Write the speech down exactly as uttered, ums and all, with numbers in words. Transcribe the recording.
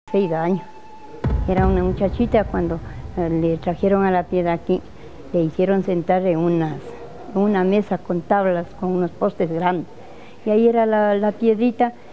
Seis años. Era una muchachita cuando eh, le trajeron a la piedra aquí, le hicieron sentar en unas, en una mesa con tablas, con unos postes grandes. Y ahí era la, la piedrita